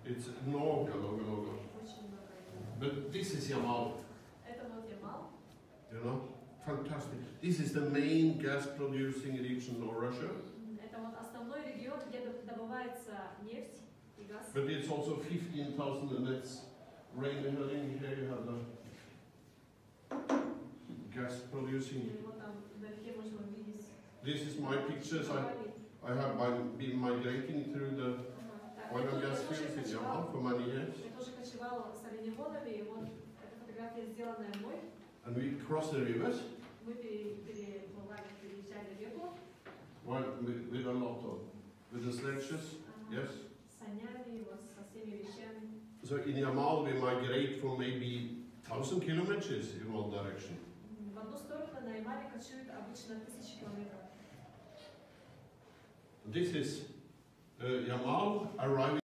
It's много. Очень много. But this is Yamal. Это вот Ямал. You know, fantastic. This is the main gas-producing region of Russia. Это вот основной регион, где добывается нефть и газ. But it's also 15,000, and it's rain. Here you have the gas-producing. И вот там вдалеке можно увидеть. This is my pictures. I have been migrating through the oil and gas fields in Yamal for many years. Я тоже кочевала с оленеводами, и вот эта фотография сделанная мной. And we cross the rivers. Мы переезжали реку. With a lot of, with the sledges, yes. С санями, вот со всеми вещами. So in Yamal we migrate for maybe 1,000 kilometers in one direction. В одну сторону на Ямале кочуют обычно 1000 километров. This is Yamal arriving.